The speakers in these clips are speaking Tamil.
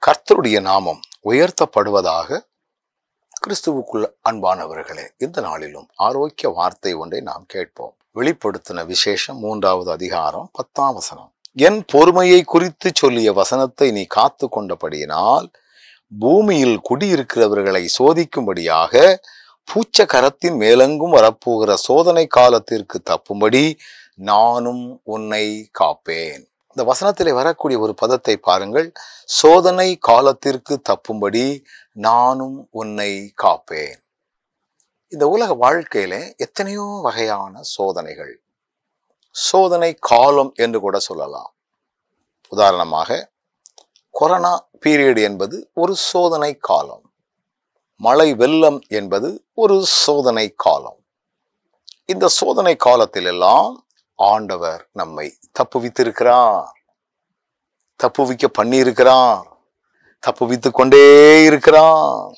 கர்த்தருடைய நாமம் உயர்த்தப்படுவதாக. கிறிஸ்துவுக்குள் அன்பானவர்களே, இந்த நாளிலும் ஆரோக்கிய வார்த்தை ஒன்றை நாம் கேட்போம். வெளிப்படுத்தின விசேஷம் 3வது அதிகாரம் 10ஆம் வசனம். என் பொறுமையை குறித்து சொல்லிய வசனத்தை நீ காத்து கொண்டபடியினால் பூமியில் குடியிருக்கிறவர்களை சோதிக்கும்படியாக பூச்ச கரத்தின் மேலெங்கும் வரப்போகிற சோதனை காலத்திற்கு தப்பும்படி நானும் உன்னை காப்பேன். இந்த வசனத்திலே வரக்கூடிய ஒரு பதத்தை பாருங்கள். சோதனை காலத்திற்கு தப்பும்படி நானும் உன்னை காப்பேன். இந்த உலக வாழ்க்கையில எத்தனையோ வகையான சோதனைகள், சோதனை காலம் என்று கூட சொல்லலாம். உதாரணமாக கொரோனா பீரியட் என்பது ஒரு சோதனை காலம். மழை வெள்ளம் என்பது ஒரு சோதனை காலம். இந்த சோதனை காலத்தில் எல்லாம் ஆண்டவர் நம்மை தப்புவித்திருக்கிறார், தப்புவிக்க பண்ணியிருக்கிறார், தப்புவித்துக் கொண்டே இருக்கிறார்.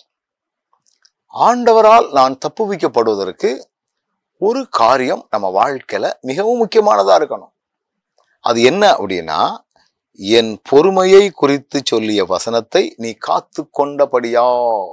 ஆண்டவரால் நான் தப்புவிக்கப்படுவதற்கு ஒரு காரியம் நம்ம வாழ்க்கையில மிகவும் முக்கியமானதா இருக்கணும். அது என்ன அப்படின்னா, என் பொறுமையை குறித்து சொல்லிய வசனத்தை நீ காத்து கொண்டபடியால்.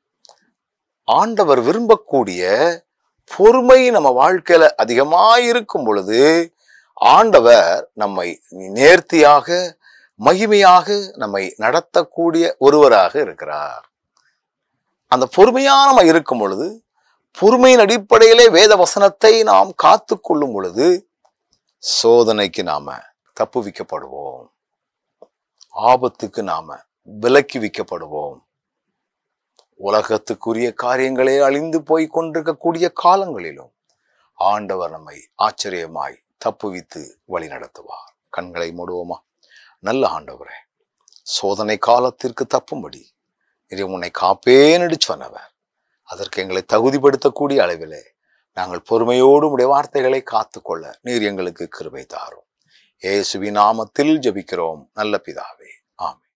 ஆண்டவர் விரும்பக்கூடிய பொறுமை நம்ம வாழ்க்கையில அதிகமாயிருக்கும் பொழுது ஆண்டவர் நம்மை நேர்த்தியாக மகிமையாக நம்மை நடத்தக்கூடிய ஒருவராக இருக்கிறார். அந்த பொறுமையா நம்ம இருக்கும் பொழுது, பொறுமையின் அடிப்படையிலே வேத வசனத்தை நாம் காத்து கொள்ளும் பொழுது சோதனைக்கு நாம தப்புவிக்கப்படுவோம், ஆபத்துக்கு நாம விலக்கி வைக்கப்படுவோம். உலகத்துக்குரிய காரியங்களே அழிந்து போய் கொண்டிருக்கக்கூடிய காலங்களிலும் ஆண்டவர் நம்மை ஆச்சரியமாய் தப்புவித்து வழி நடத்துவார். கண்களை மூடுவோமா? நல்ல ஆண்டவரே, சோதனை காலத்திற்கு தப்பும்படி நீர் உன்னை காப்பேன்னு சொன்னவர். அதற்கு எங்களை தகுதிப்படுத்தக்கூடிய அளவிலே நாங்கள் பொறுமையோடு உடைய வார்த்தைகளை காத்துக்கொள்ள நீர் எங்களுக்கு கிருபை தாரும். இயேசுவின் நாமத்தில் ஜெபிக்கிறோம் நல்ல பிதாவே, ஆமென்.